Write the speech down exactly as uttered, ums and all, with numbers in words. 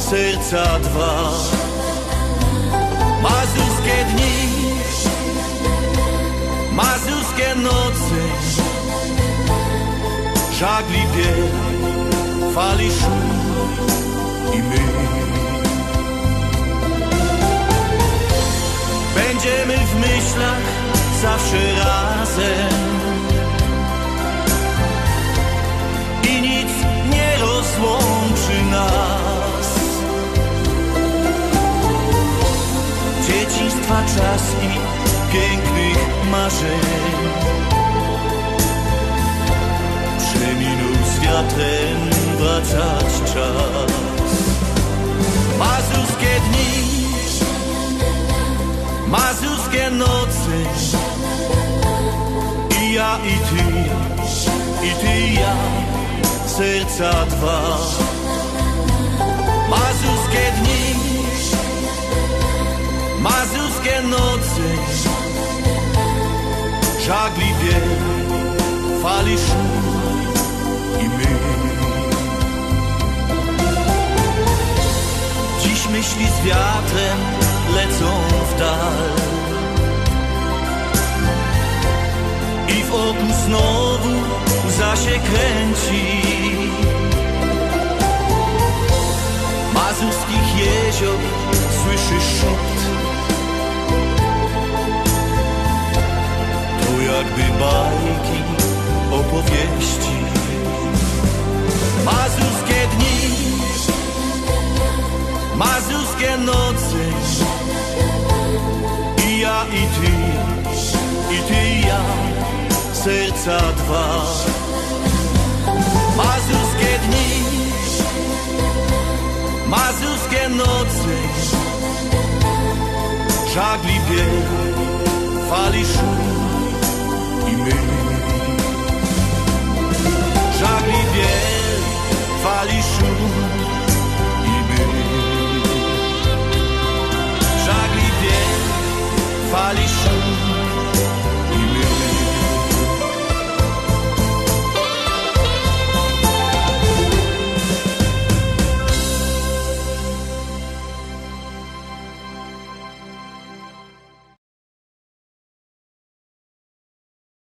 serca dwa. Mazurskie dni, mazurskie noce, żagli bieg, fali szum i my. Będziemy w myślach zawsze razem i nic nie rozłączy nas. Dzieciństwa czas i pięknych marzeń przeminął z wiatrem, wracać czas. Mazurskie dni, mazurskie noce, i ja i ty, i ty i ja, serca dwa. Mazurskie dni, mazurskie noce, żagli bieg, fali szum i my. Dziś myśli z wiatrem lecą w dal i w oku znowu łza się kręci. Mazurskich jezior słyszysz szept, to jakby bajki, opowieści. Mazurskie dni, mazurskie noce, i ja i ty, i ty i ja, serca dwa. Mazurskie dni, mazurskie noce, żagli bieg, fali szum i my.